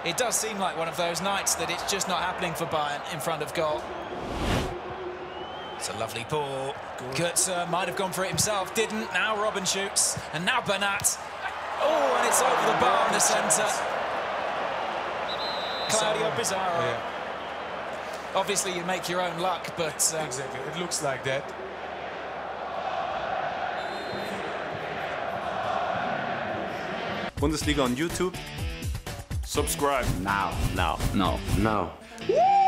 It does seem like one of those nights that it's just not happening for Bayern in front of goal. It's a lovely ball. Goetze might have gone for it himself, didn't. Now Robben shoots, and now Bernat. Oh, and it's over the bar in the centre. Claudio Pizarro. Yeah. Obviously, you make your own luck, but... Exactly, it looks like that. Bundesliga on YouTube. Subscribe. Now. Now. No. Now. Woo!